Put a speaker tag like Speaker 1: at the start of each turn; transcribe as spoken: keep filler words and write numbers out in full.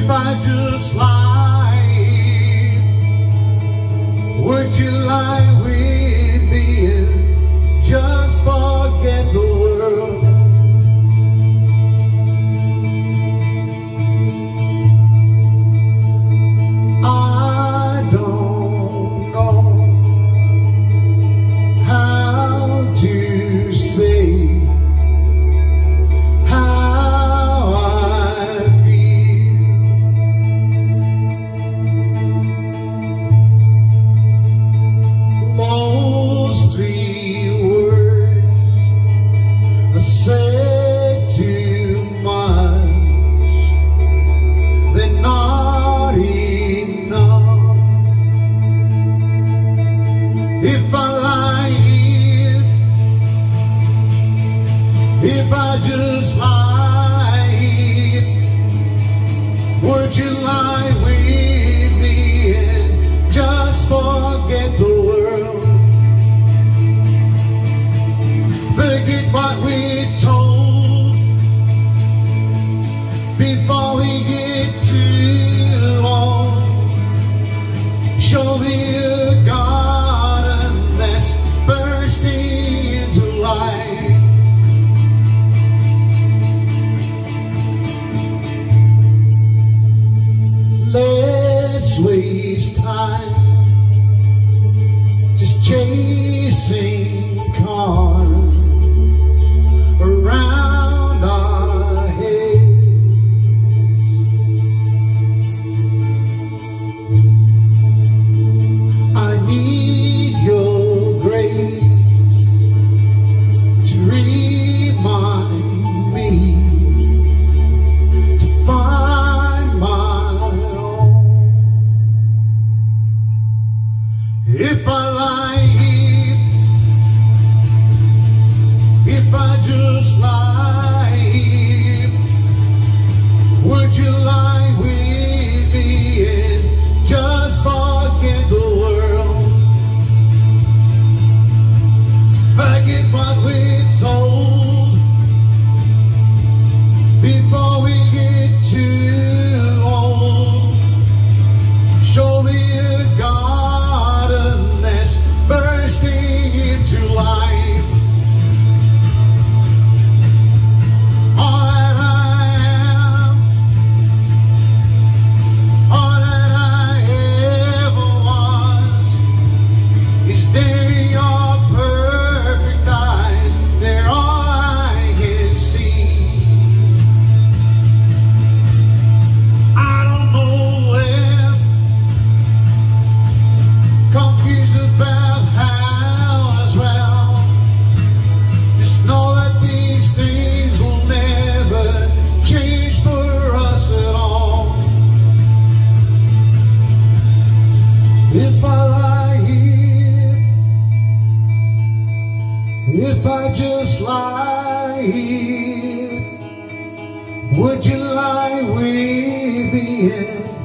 Speaker 1: If I just lie, would you lie with me and just forget the world? I don't know how to say how I feel. Those three words I say too much. They're not enough. If I lie here, if I just lie here, would you lie with me and just forget the world? Forget what we're told before we get too long. Show me a garden that's bursting into life. Let's waste time just chasing cars around our heads. I need your grace to remind me to find my own. If I lie here, if I just lie here, would you lie with me and just forget the world? Forget what we're told before we get too old. Show me a garden that's bursting into life. All that I am, all that I ever was, is there in your perfect eyes. They're all I can see. I don't know where, confused about how as well. Just know that these things will never change for us at all. If I lie here, if I just lie here, would you lie with me and